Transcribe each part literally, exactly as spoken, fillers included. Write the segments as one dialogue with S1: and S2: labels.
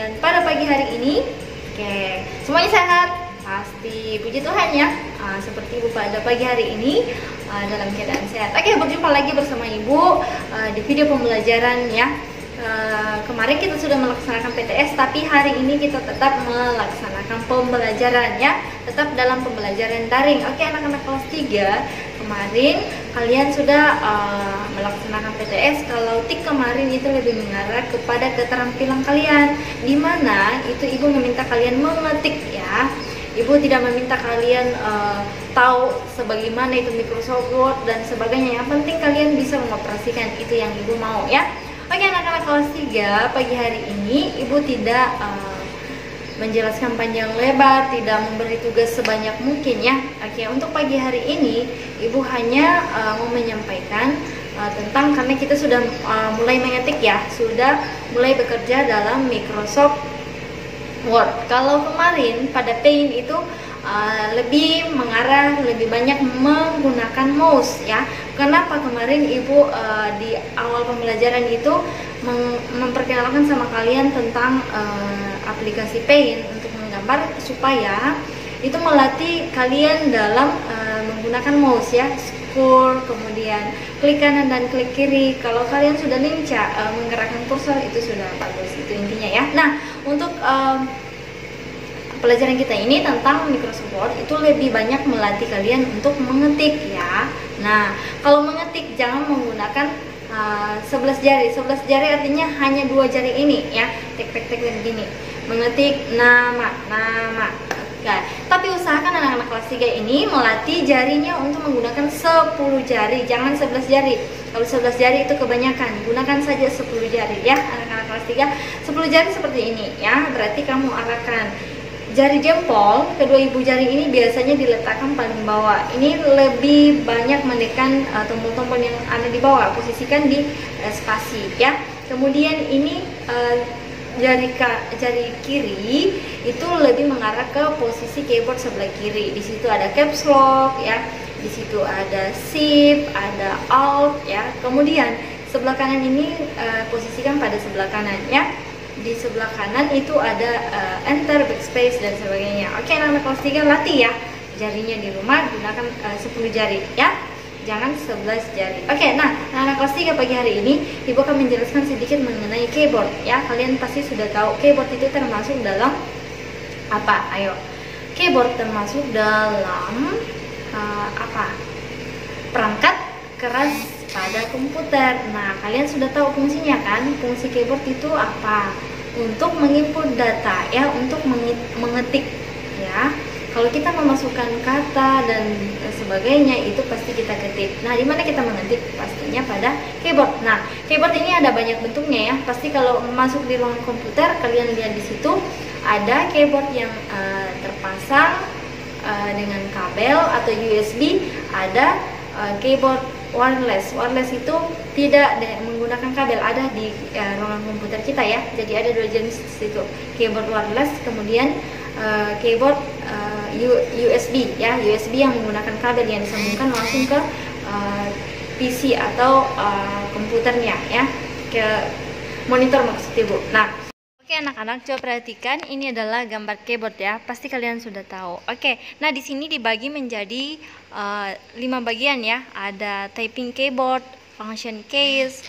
S1: kalian pada pagi hari ini? Oke, semuanya sehat? Pasti, puji Tuhan ya. uh, Seperti Ibu pada pagi hari ini uh, dalam keadaan sehat. Oke, berjumpa lagi bersama Ibu uh, di video pembelajaran ya. Uh, kemarin kita sudah melaksanakan P T S, tapi hari ini kita tetap melaksanakan pembelajaran ya, tetap dalam pembelajaran daring. Oke, anak-anak kelas tiga, kemarin kalian sudah uh, melaksanakan P T S. Kalau tik kemarin itu lebih mengarah kepada keterampilan kalian, dimana itu Ibu meminta kalian mengetik ya. Ibu tidak meminta kalian uh, tahu sebagaimana itu Microsoft Word dan sebagainya. Yang penting kalian bisa mengoperasikan, itu yang Ibu mau ya. Oke, anak-anak kelas tiga, pagi hari ini Ibu tidak uh, menjelaskan panjang lebar, tidak memberi tugas sebanyak mungkin ya. Oke, untuk pagi hari ini Ibu hanya uh, mau menyampaikan uh, tentang, karena kita sudah uh, mulai mengetik ya, sudah mulai bekerja dalam Microsoft Word. Kalau kemarin pada Paint itu uh, lebih mengarah, lebih banyak menggunakan mouse ya. Kenapa kemarin Ibu uh, di awal pembelajaran itu memperkenalkan sama kalian tentang uh, aplikasi Paint untuk menggambar, supaya itu melatih kalian dalam uh, menggunakan mouse ya, scroll, kemudian klik kanan dan klik kiri. Kalau kalian sudah lincah uh, menggerakkan kursor, itu sudah bagus, itu intinya ya. Nah, untuk uh, pelajaran kita ini tentang Microsoft Word itu lebih banyak melatih kalian untuk mengetik ya. Nah, kalau mengetik jangan menggunakan uh, sebelas jari. sebelas jari artinya hanya dua jari ini ya. Tek tek tek dan gini. Mengetik nama, nama. Nah, tapi usahakan anak-anak kelas tiga ini melatih jarinya untuk menggunakan sepuluh jari, jangan sebelas jari. Kalau sebelas jari itu kebanyakan, gunakan saja sepuluh jari ya anak-anak kelas tiga. sepuluh jari seperti ini ya. Berarti kamu arahkan jari jempol, kedua ibu jari ini biasanya diletakkan paling bawah. Ini lebih banyak menekan uh, tombol-tombol yang ada di bawah, posisikan di uh, spasi ya. Kemudian ini uh, jari ka, jari kiri itu lebih mengarah ke posisi keyboard sebelah kiri. Di situ ada caps lock ya, di situ ada shift, ada alt ya. Kemudian sebelah kanan ini uh, posisikan pada sebelah kanan ya. Di sebelah kanan itu ada uh, enter, backspace dan sebagainya. Oke, anak-anak kelas tiga latih ya jarinya di rumah, gunakan uh, sepuluh jari ya, jangan sebelas jari. Oke, nah anak-anak kelas tiga pagi hari ini Ibu akan menjelaskan sedikit mengenai keyboard ya. Kalian pasti sudah tahu keyboard itu termasuk dalam apa? Ayo, keyboard termasuk dalam uh, apa? Perangkat keras pada komputer. Nah, kalian sudah tahu fungsinya kan? Fungsi keyboard itu apa? Untuk menginput data ya, untuk mengetik ya. Kalau kita memasukkan kata dan sebagainya itu pasti kita ketik. Nah, di mana kita mengetik? Pastinya pada keyboard. Nah, keyboard ini ada banyak bentuknya ya. Pasti kalau masuk di ruang komputer kalian lihat di situ ada keyboard yang uh, terpasang uh, dengan kabel atau U S B, ada uh, keyboard wireless. Wireless itu tidak menggunakan kabel, ada di uh, ruangan komputer kita ya. Jadi ada dua jenis itu, keyboard wireless, kemudian uh, keyboard uh, U S B ya, U S B yang menggunakan kabel yang disambungkan langsung ke uh, P C atau uh, komputernya ya, ke monitor maksud Ibu. Nah, oke anak-anak, coba perhatikan, ini adalah gambar keyboard ya. Pasti kalian sudah tahu. Oke, nah di sini dibagi menjadi uh, lima bagian ya. Ada typing keyboard, function keys,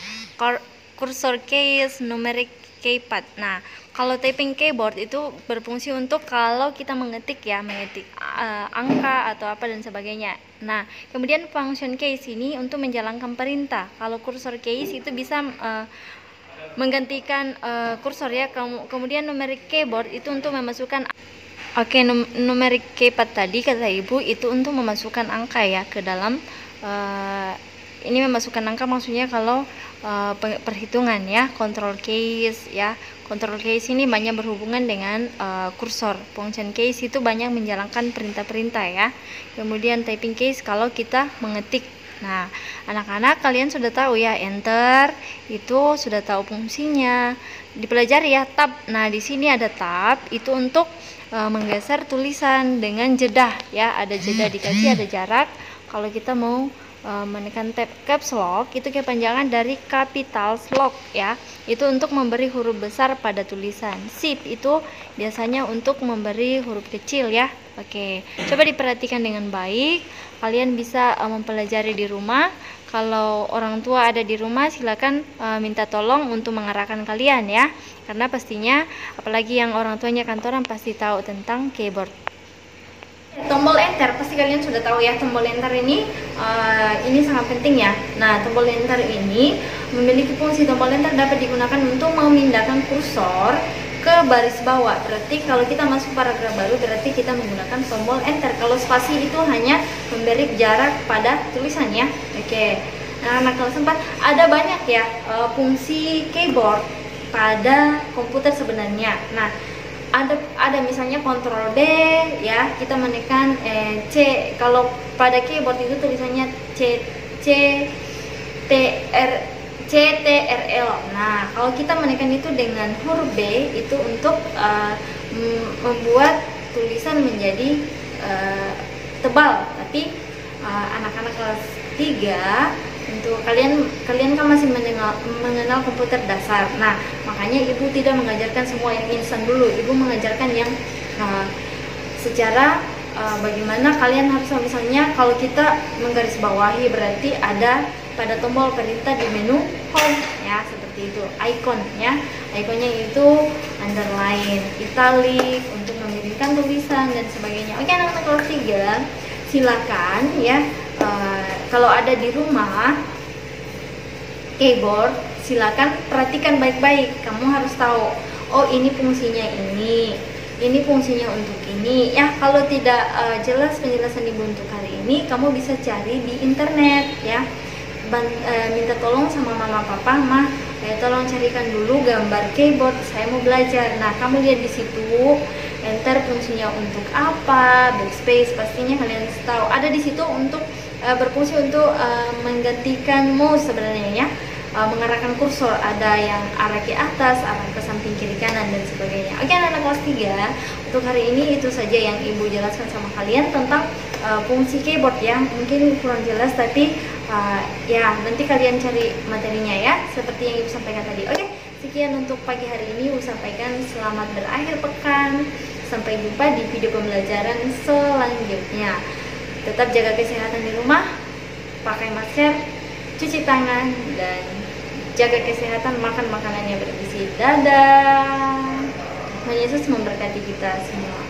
S1: cursor keys, numeric keypad. Nah, kalau typing keyboard itu berfungsi untuk kalau kita mengetik ya, mengetik uh, angka atau apa dan sebagainya. Nah, kemudian function keys ini untuk menjalankan perintah. Kalau cursor keys itu bisa uh, menggantikan uh, kursor ya. Kemudian numeric keyboard itu untuk memasukkan, oke okay, num numeric keypad tadi kata Ibu itu untuk memasukkan angka ya ke dalam uh, ini memasukkan angka maksudnya kalau uh, perhitungan ya. Control keys ya, control keys ini banyak berhubungan dengan uh, kursor. Function keys itu banyak menjalankan perintah-perintah ya. Kemudian typing keys kalau kita mengetik. Nah, anak-anak kalian sudah tahu ya, enter itu sudah tahu fungsinya. Dipelajari ya, tab. Nah, di sini ada tab itu untuk e, menggeser tulisan dengan jeda ya. Ada jeda dikasih, ada jarak. Kalau kita mau uh, menekan tab caps lock itu kepanjangan dari capital lock ya. Itu untuk memberi huruf besar pada tulisan. Shift itu biasanya untuk memberi huruf kecil ya. Oke, coba diperhatikan dengan baik. Kalian bisa uh, mempelajari di rumah. Kalau orang tua ada di rumah, silakan uh, minta tolong untuk mengarahkan kalian ya. Karena pastinya, apalagi yang orang tuanya kantoran pasti tahu tentang keyboard. Tombol enter pasti kalian sudah tahu ya. Tombol enter ini uh, ini sangat penting ya. Nah, tombol enter ini memiliki fungsi. Tombol enter dapat digunakan untuk memindahkan kursor ke baris bawah. Berarti kalau kita masuk paragraf baru, berarti kita menggunakan tombol enter. Kalau spasi itu hanya memberi jarak pada tulisannya. Oke. Nah, nah kalau sempat ada banyak ya uh, fungsi keyboard pada komputer sebenarnya. Nah, ada ada misalnya kontrol D ya, kita menekan eh, C. Kalau pada keyboard itu tulisannya C C T R C T R L. Nah, kalau kita menekan itu dengan huruf B itu untuk uh, membuat tulisan menjadi uh, tebal. Tapi anak-anak uh, kelas tiga, untuk kalian kalian kan masih mengenal, mengenal komputer dasar. Nah, makanya ibu tidak mengajarkan semua yang instan dulu. Ibu mengajarkan yang uh, secara uh, bagaimana kalian harus, misalnya kalau kita menggarisbawahi berarti ada pada tombol perintah di menu home ya, seperti itu. Icon ya, ikonnya itu underline, italic untuk memilihkan tulisan dan sebagainya. Oke, anak-anak kelas tiga, silakan ya. Uh, kalau ada di rumah keyboard, silakan perhatikan baik-baik. Kamu harus tahu, oh ini fungsinya ini, ini fungsinya untuk ini ya. Kalau tidak uh, jelas penjelasan ibu untuk hari ini, kamu bisa cari di internet ya. Ban, uh, minta tolong sama mama papa, mah eh, tolong carikan dulu gambar keyboard, saya mau belajar. Nah, kamu lihat di situ enter fungsinya untuk apa, backspace pastinya kalian tahu. Ada di situ untuk uh, berfungsi untuk uh, menggantikan mouse sebenarnya ya. Uh, mengarahkan kursor, ada yang arah ke atas, arah ke samping kiri kanan dan sebagainya. Oke, anak-anak kelas tiga, untuk hari ini itu saja yang ibu jelaskan sama kalian tentang uh, fungsi keyboard ya. Mungkin kurang jelas, tapi uh, ya nanti kalian cari materinya ya, seperti yang ibu sampaikan tadi. Oke, sekian untuk pagi hari ini. Ibu sampaikan selamat berakhir pekan. Sampai jumpa di video pembelajaran selanjutnya. Tetap jaga kesehatan di rumah, pakai masker, cuci tangan, dan jaga kesehatan, makan makanan yang bergizi. Dadah. Tuhan Yesus memberkati kita semua.